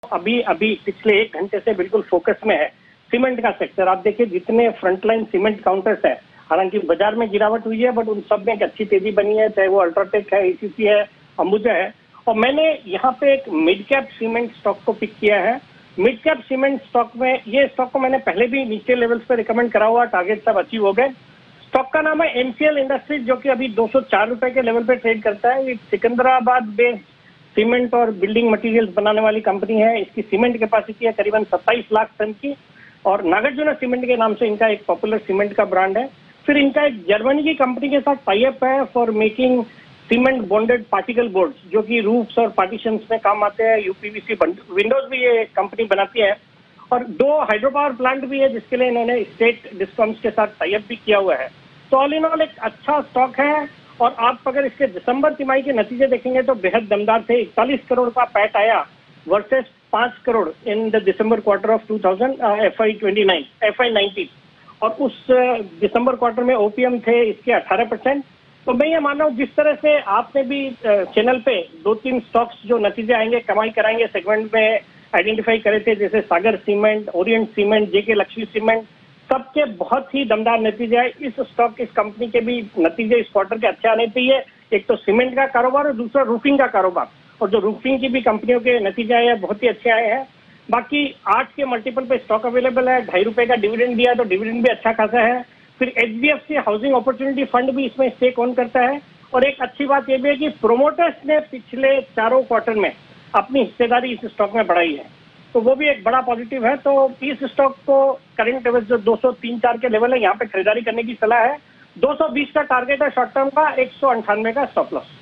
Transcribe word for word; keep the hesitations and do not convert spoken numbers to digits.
अभी अभी पिछले एक घंटे से बिल्कुल फोकस में है सीमेंट का सेक्टर। आप देखिए जितने फ्रंटलाइन सीमेंट काउंटर्स है, हालांकि बाजार में गिरावट हुई है बट उन सब में एक अच्छी तेजी बनी है, चाहे वो अल्ट्राटेक है, एसीसी है, अंबुजा है। और मैंने यहाँ पे एक मिड कैप सीमेंट स्टॉक को पिक किया है। मिड कैप सीमेंट स्टॉक में ये स्टॉक को मैंने पहले भी नीचे लेवल्स पे रिकमेंड करा हुआ, टारगेट सब अचीव हो गए। स्टॉक का नाम है एमसीएल इंडस्ट्रीज, जो कि अभी दो सौ चार रुपए के लेवल पे ट्रेड करता है। ये सिकंदराबाद बेस्ड सीमेंट और बिल्डिंग मटेरियल्स बनाने वाली कंपनी है। इसकी सीमेंट कैपेसिटी है करीबन सत्ताईस लाख टन की, और नागार्जुना सीमेंट के नाम से इनका एक पॉपुलर सीमेंट का ब्रांड है। फिर इनका एक जर्मनी की कंपनी के साथ टाइप है for making cement bonded particle boards, जो कि रूफ्स और पार्टीशंस में काम आते हैं। यूपीवीसी विंडोज भी ये कंपनी बनाती है। और दो हाइड्रो पावर प्लांट भी है जिसके लिए इन्होंने स्टेट डिस्कॉम्स के साथ टाइप भी किया हुआ है। तो ऑल इन ऑल एक अच्छा स्टॉक है। और आप अगर इसके दिसंबर तिमाही के नतीजे देखेंगे तो बेहद दमदार थे। इकतालीस करोड़ का पैट आया वर्सेस पांच crore in the December quarter of two thousand F I twenty nine F I nineteen. और उस दिसंबर क्वार्टर में ओपीएम थे इसके अठारह परसेंट। तो मैं ये मान रहा हूँ जिस तरह से आपने भी चैनल पे दो तीन स्टॉक्स जो नतीजे आएंगे, कमाई कराएंगे सेगमेंट में आइडेंटिफाई करे थे, जैसे Sagar cement, Orient cement, JK Lakshmi cement, सबके बहुत ही दमदार नतीजे आए। इस स्टॉक इस कंपनी के भी नतीजे इस क्वार्टर के अच्छे आने चाहिए। एक तो सीमेंट का कारोबार और दूसरा रूफिंग का कारोबार, और जो रूफिंग की भी कंपनियों के नतीजे आए हैं बहुत ही अच्छे आए हैं। बाकी आठ के मल्टीपल पे स्टॉक अवेलेबल है, ढाई रुपए का डिविडेंड दिया तो डिविडेंड भी अच्छा खासा है। फिर एचडीएफसी हाउसिंग अपॉर्चुनिटी फंड भी इसमें स्टेक ऑन करता है। और एक अच्छी बात यह भी है कि प्रोमोटर्स ने पिछले चारों क्वार्टर में अपनी हिस्सेदारी इस स्टॉक में बढ़ाई है, तो वो भी एक बड़ा पॉजिटिव है। तो इस स्टॉक को करंट लेवल जो दो सौ तीन चार के लेवल है यहाँ पे खरीदारी करने की सलाह है। दो सौ बीस का टारगेट है शॉर्ट टर्म का, एक सौ अंठानवे का स्टॉप लॉस।